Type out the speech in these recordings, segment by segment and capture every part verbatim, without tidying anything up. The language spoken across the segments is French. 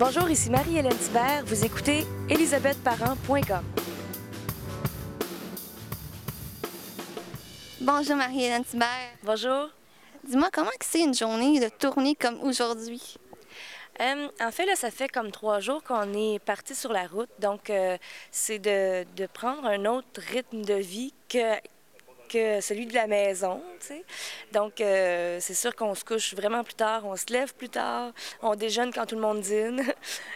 Bonjour, ici Marie-Hélène Thibert. Vous écoutez elisabeth parent point com. Bonjour Marie-Hélène Thibert. Bonjour. Dis-moi, comment que c'est une journée de tournée comme aujourd'hui? Euh, en fait, là, ça fait comme trois jours qu'on est parti sur la route. Donc, euh, c'est de, de prendre un autre rythme de vie que, que celui de la maison, tu sais. Donc, euh, c'est sûr qu'on se couche vraiment plus tard, on se lève plus tard, on déjeune quand tout le monde dîne.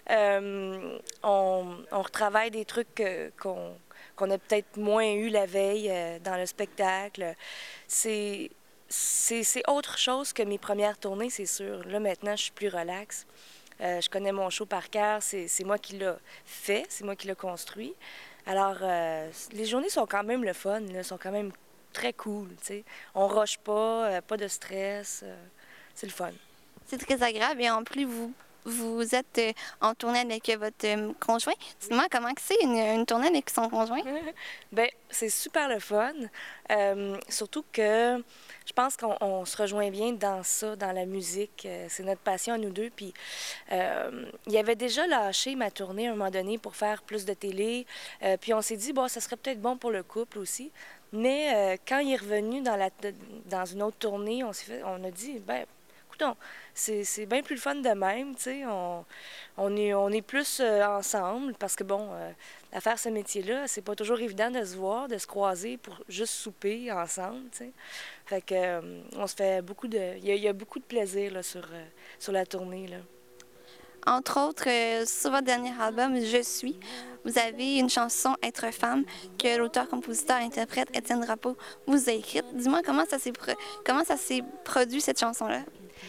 euh, on, on retravaille des trucs que- qu'on qu'on a peut-être moins eu la veille euh, dans le spectacle. C'est... C'est, c'est autre chose que mes premières tournées, c'est sûr. Là, maintenant, je suis plus relax. Euh, je connais mon show par cœur. C'est, c'est moi qui l'ai fait, c'est moi qui l'ai construit. Alors, euh, les journées sont quand même le fun, là, sont quand même très cool, tu sais. On rush pas, euh, pas de stress. Euh, c'est le fun. C'est très agréable et en plus, vous, vous êtes euh, en tournée avec euh, votre euh, conjoint. Dis-moi, comment que c'est une, une tournée avec son conjoint? Bien, c'est super le fun. Euh, surtout que je pense qu'on on se rejoint bien dans ça, dans la musique. Euh, c'est notre passion à nous deux. Puis, euh, il avait déjà lâché ma tournée à un moment donné pour faire plus de télé. Euh, puis, on s'est dit, bon, ça serait peut-être bon pour le couple aussi. Mais euh, quand il est revenu dans, la, dans une autre tournée, on s'est fait, on a dit, ben, écoutons, c'est, c'est bien plus le fun de même, tu sais. On, on, est, on est plus euh, ensemble parce que, bon, euh, à faire ce métier-là, c'est pas toujours évident de se voir, de se croiser pour juste souper ensemble, tu sais. Fait que, euh, on se fait beaucoup de... Il y a, il y a beaucoup de plaisir, là, sur, euh, sur la tournée, là. Entre autres, euh, sur votre dernier album, Je suis, vous avez une chanson Être femme que l'auteur-compositeur-interprète Étienne Drapeau vous a écrite. Dis-moi, comment ça s'est, pro- comment ça s'est produit, cette chanson-là?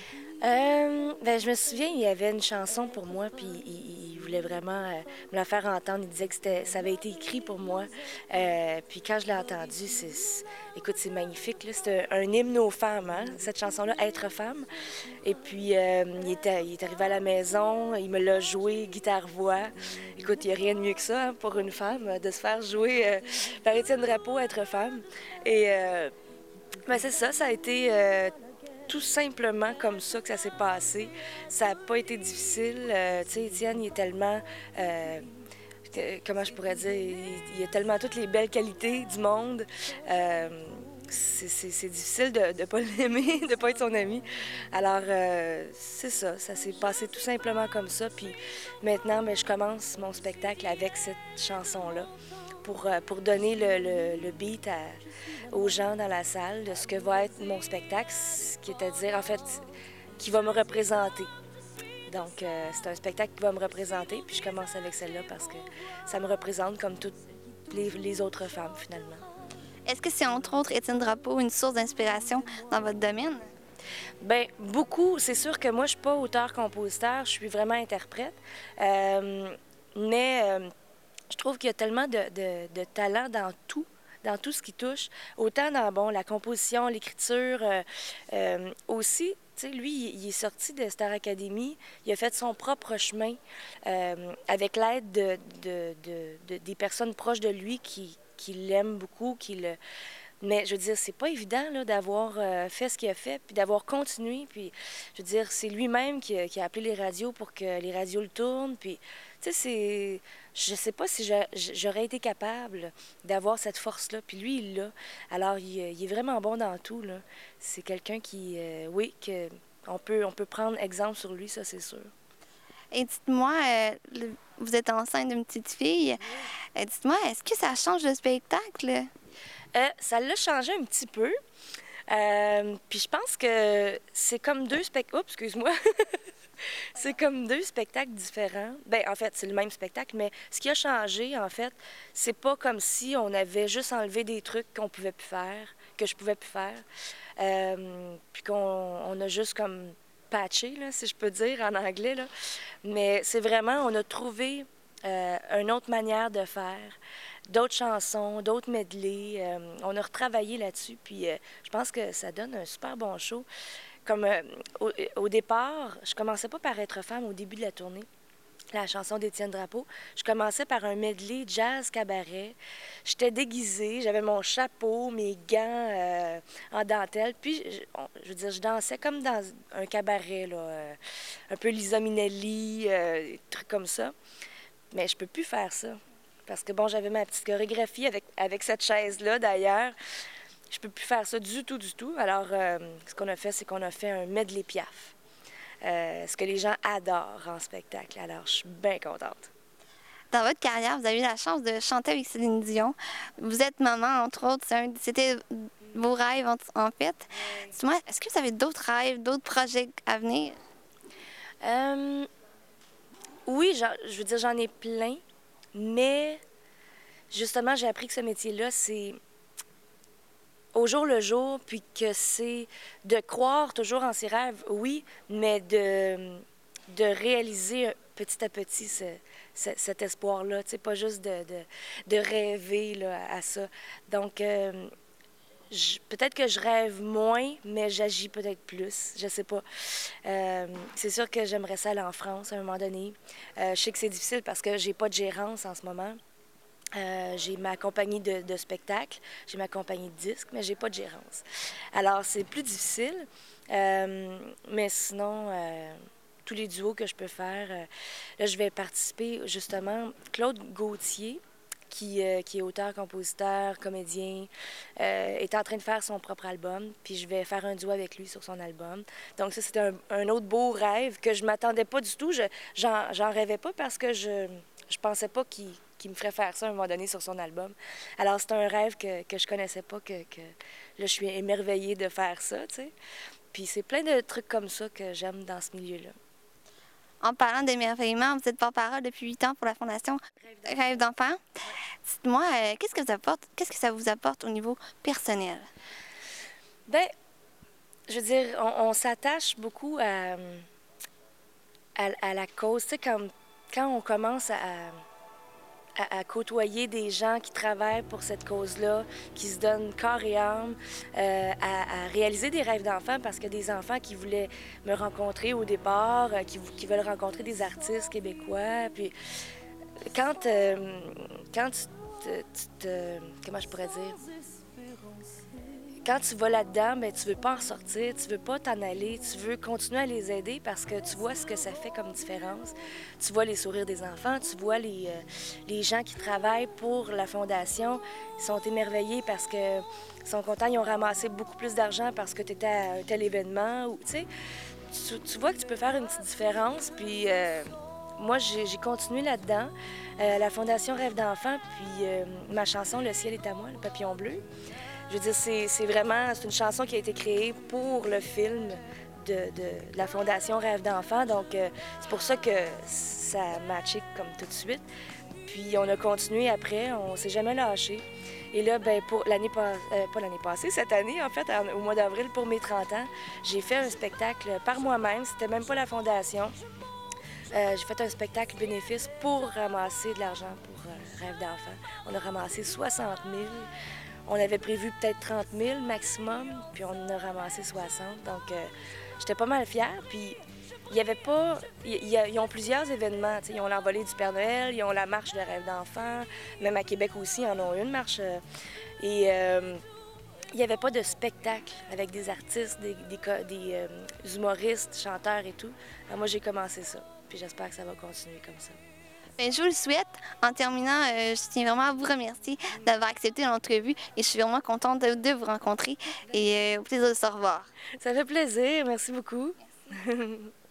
Euh, ben, je me souviens, il y avait une chanson pour moi, puis il, il voulait vraiment euh, me la faire entendre. Il disait que c'était, ça avait été écrit pour moi. Euh, puis quand je l'ai entendu, c'est, c'est- écoute, c'est magnifique, là. C'est un, un hymne aux femmes, hein, cette chanson-là, Être femme. Et puis, euh, il, était, il est arrivé à la maison, il me l'a joué, guitare-voix. Écoute, il n'y a rien de mieux que ça, hein, pour une femme, de se faire jouer euh, par Étienne Drapeau, Être femme. Et euh, ben, c'est ça, ça a été... euh, tout simplement comme ça que ça s'est passé. Ça n'a pas été difficile. Euh, tu sais, Étienne, il est tellement... euh, que- comment je pourrais dire? Il, il a tellement toutes les belles qualités du monde. Euh, c'est, c'est- c'est difficile de ne pas l'aimer, de ne pas être son ami. Alors, euh, c'est ça. Ça s'est passé tout simplement comme ça. Puis maintenant, ben, je commence mon spectacle avec cette chanson-là pour, euh, pour donner le, le, le beat à, aux gens dans la salle de ce que va être mon spectacle, ce qui est à dire, en fait, qui va me représenter. Donc, euh, c'est un spectacle qui va me représenter, puis je commence avec celle-là parce que ça me représente comme toutes les, les autres femmes, finalement. Est-ce que c'est entre autres Étienne Drapeau une source d'inspiration dans votre domaine? Bien, beaucoup. C'est sûr que moi, je suis pas auteur-compositeur, je suis vraiment interprète. Euh, mais euh, je trouve qu'il y a tellement de, de, de talent dans tout, dans tout ce qui touche. Autant dans, bon, la composition, l'écriture, euh, euh, aussi, tu sais, lui, il, il est sorti de Star Academy, il a fait son propre chemin euh, avec l'aide de, de, de, de- des personnes proches de lui qui, qui l'aiment beaucoup, qui le... Mais je veux dire, c'est pas évident là, d'avoir euh, fait ce qu'il a fait, puis d'avoir continué. Puis, je veux dire, c'est lui-même qui a, qui a appelé les radios pour que les radios le tournent. Puis, tu sais, c'est. Je sais pas si j'a- j'aurais été capable d'avoir cette force-là. Puis lui, il l'a. Alors, il, il est vraiment bon dans tout, là. C'est quelqu'un qui. euh, oui, que on peut, on peut prendre exemple sur lui, ça, c'est sûr. Et dites-moi, euh, le- vous êtes enceinte d'une petite fille. Euh, dites-moi, est-ce que ça change le spectacle? Euh, ça l'a changé un petit peu. Euh, puis je pense que c'est comme deux spectacles. Oups, excuse-moi. C'est comme deux spectacles différents. Ben, en fait, c'est le même spectacle, mais ce qui a changé, en fait, c'est pas comme si on avait juste enlevé des trucs qu'on pouvait plus faire, que je pouvais plus faire, euh, puis qu'on on a juste comme patché, là, si je peux dire en anglais, là. Mais c'est vraiment, on a trouvé euh, une autre manière de faire, d'autres chansons, d'autres medley. Euh, on a retravaillé là-dessus, puis euh, je pense que ça donne un super bon show. Comme euh, au, au départ, je commençais pas par être femme au début de la tournée. la chanson d'Étienne Drapeau. Je commençais par un medley jazz cabaret. J'étais déguisée, j'avais mon chapeau, mes gants euh, en dentelle. Puis, je, on- je veux dire, je dansais comme dans un cabaret, là, euh, un peu Lisa Minnelli, euh, des trucs comme ça. Mais je peux plus faire ça. Parce que, bon, j'avais ma petite chorégraphie avec, avec cette chaise-là, d'ailleurs. Je peux plus faire ça du tout, du tout. Alors, euh, ce qu'on a fait, c'est qu'on a fait un medley Piaf. Euh, ce que les gens adorent en spectacle. Alors, je suis bien contente. Dans votre carrière, vous avez eu la chance de chanter avec Céline Dion. Vous êtes maman, entre autres. C'est un- C'était vos rêves, en, en fait. Dis-moi, est-ce que vous avez d'autres rêves, d'autres projets à venir? Euh, oui, j'en- je veux dire, j'en ai plein, mais justement, j'ai appris que ce métier-là, c'est au jour le jour, puis que c'est de croire toujours en ses rêves, oui, mais de, de réaliser petit à petit ce, ce- cet espoir-là, tu sais, pas juste de, de, de rêver là, à ça. Donc, euh, je- peut-être que je rêve moins, mais j'agis peut-être plus. Je sais pas. Euh, c'est sûr que j'aimerais ça aller en France à un moment donné. Euh, je sais que c'est difficile parce que j'ai pas de gérance en ce moment. Euh, j'ai ma compagnie de, de spectacle, j'ai ma compagnie de disques, mais j'ai pas de gérance. Alors, c'est plus difficile. Euh, mais sinon, euh, tous les duos que je peux faire, euh, là, je vais participer justement. Claude Gauthier, qui, euh, qui est auteur, compositeur, comédien, euh, est en train de faire son propre album, puis je vais faire un duo avec lui sur son album. Donc ça, c'était un, un autre beau rêve que je m'attendais pas du tout. Je, j'en, j'en rêvais pas parce que je je pensais pas qu'il, qu'il me ferait faire ça à un moment donné sur son album. Alors c'est un rêve que, que je connaissais pas, que, que là, je suis émerveillée de faire ça, tu sais. Puis c'est plein de trucs comme ça que j'aime dans ce milieu-là. En parlant d'émerveillement, vous êtes porte-parole depuis huit ans pour la Fondation Rêve d'enfant. Dites-moi, euh, qu'est-ce que vous apporte, qu'est-ce que ça vous apporte au niveau personnel? Ben, je veux dire, on, on s'attache beaucoup à, à, à la cause. Tu sais, quand, quand on commence à, à, à côtoyer des gens qui travaillent pour cette cause-là, qui se donnent corps et âme, euh, à, à réaliser des rêves d'enfants, parce qu'il y a des enfants qui voulaient me rencontrer au départ, euh, qui, qui veulent rencontrer des artistes québécois. Puis quand, euh, quand tu te, tu te... Comment je pourrais dire? Quand tu vas là-dedans, ben, tu veux pas en sortir, tu veux pas t'en aller, tu veux continuer à les aider parce que tu vois ce que ça fait comme différence. Tu vois les sourires des enfants, tu vois les, euh, les gens qui travaillent pour la Fondation. Ils sont émerveillés parce que ils sont contents, ils ont ramassé beaucoup plus d'argent parce que tu étais à un tel événement. Ou, tu sais, tu, tu vois que tu peux faire une petite différence. Puis euh, moi, j'ai j'ai continué là-dedans. Euh, la Fondation Rêve d'enfant, puis euh, ma chanson Le ciel est à moi, le papillon bleu. Je veux dire, c'est c'est vraiment, c'est une chanson qui a été créée pour le film de, de- de la Fondation Rêve d'enfant. Donc, euh, c'est pour ça que ça a matché comme tout de suite. Puis, on a continué après, on s'est jamais lâché. Et là, ben pour l'année passée, pas l'année passée, cette année, en fait, en- au mois d'avril, pour mes trente ans, j'ai fait un spectacle par moi-même. C'était même pas la Fondation. Euh, j'ai fait un spectacle bénéfice pour ramasser de l'argent pour euh, Rêve d'enfant. On a ramassé soixante mille. On avait prévu peut-être trente mille maximum, puis on en a ramassé soixante. Donc, euh, j'étais pas mal fière. Puis, il y avait pas... il y a- Ils ont plusieurs événements. T'sais, ils ont l'envolée du Père Noël, ils ont la marche de Rêve d'enfant. Même à Québec aussi, ils en ont une marche. euh, et... euh, il n'y avait pas de spectacle avec des artistes, des, des, co- des, euh, humoristes, chanteurs et tout. Alors moi, j'ai commencé ça. Puis j'espère que ça va continuer comme ça. Bien, je vous le souhaite. En terminant, euh, je tiens vraiment à vous remercier d'avoir accepté l'entrevue et je suis vraiment contente de, de vous rencontrer et euh, au plaisir de se revoir. Ça fait plaisir. Merci beaucoup.